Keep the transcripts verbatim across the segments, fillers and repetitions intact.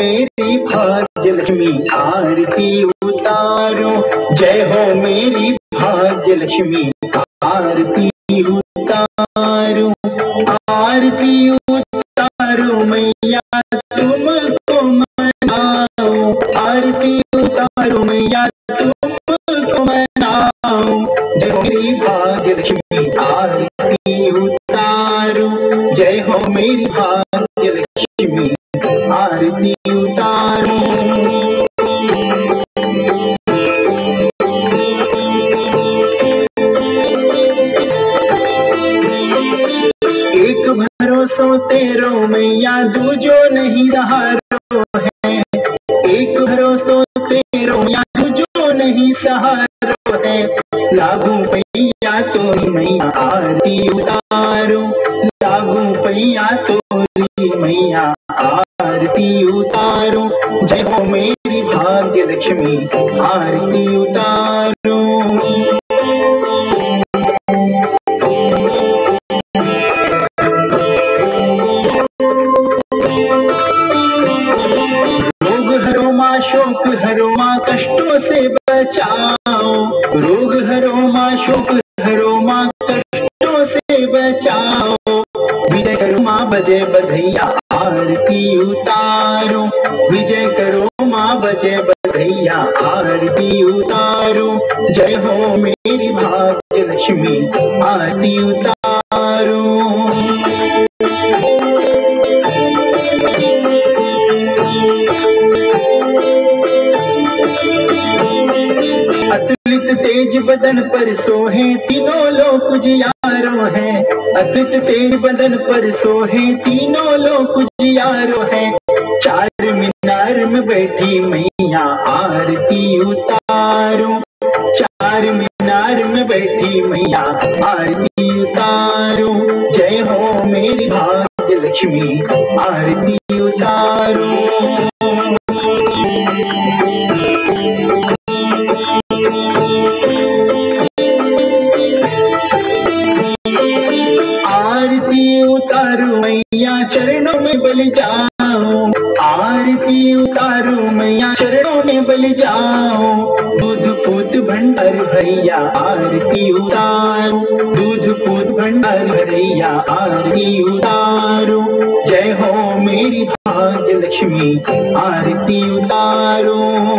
मेरी भाग्य लक्ष्मी आरती उतारो, जय हो मेरी भाग्य लक्ष्मी आरती उतारो, आरती उतारो मैया तुमको मनाओ, आरती उतारो मैया तुमको मनाओ, जय हो मेरी भाग्य लक्ष्मी आरती उतारो, जय हो मेरी भाग्य लक्ष्मी आरती उतारो। एक भरोसो तेरो मैया दूजो नहीं सहारो है, एक भरोसो तेरो मैया दूजो नहीं सहारो है, लागू पैया तोरी मैया आरती उतारो, लागू पैया तोरी मैया आरती उतारो, जय हो मेरी भाग्य लक्ष्मी आरती उतारो। रोग हरो माँ शोक हरो माँ कष्टों से बचाओ, रोग हरो माँ शोक हरो माँ कष्टों से बचाओ, विजय करो माँ बजे बधैया आरती उतारो, विजय करो माँ बजे बधैया आरती उतारो, जय हो मेरी भाग्य लक्ष्मी आरती उतारो। अतुलित तेज बदन पर सोहे तीनों लोक उजियारो है, अतुलित तेज बदन पर सोहे तीनों लोक उजियारो है, चार मीनार में बैठी मैया आरती उतारो, चार मीनार में बैठी मैया आरती उतारो, जय हो मेरी भाग्य लक्ष्मी आरती उतारो। आरती उतारो मैया चरणों में बलि जाओ, आरती उतारो मैया चरणों में बलि जाओ, दूध पूत भंडार भैया आरती उतारो, दूध पूत भंडार भैया आरती उतारो, जय हो मेरी भाग्य लक्ष्मी आरती उतारो।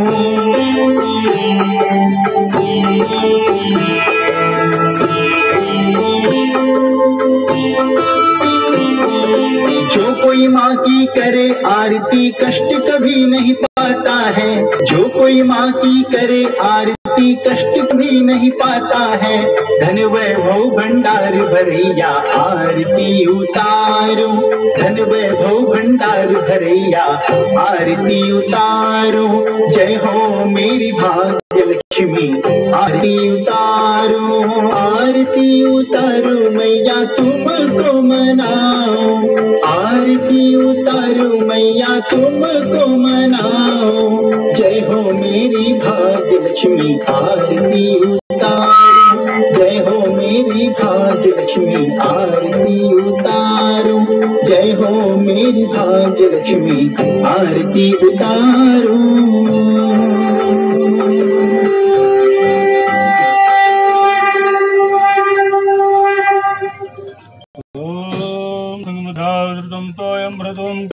जो कोई माँ की करे आरती कष्ट कभी नहीं पाता है, जो कोई माँ की करे आरती कष्ट कभी नहीं पाता है, धन वैभव भंडार भरैया आरती उतारो, धन वैभव भंडार भरैया आरती उतारो, जय हो मेरी भाग्य लक्ष्मी आरती उतारो, आरती उतारो मैया तुमको मनाओ, आरती उतारो मैया तुमको मनाओ, जय हो मेरी भाग्य लक्ष्मी आरती उतारो, जय हो मेरी भाग्य लक्ष्मी आरती उतारो, जय हो मेरी भाग्य लक्ष्मी आरती उतारो। ओम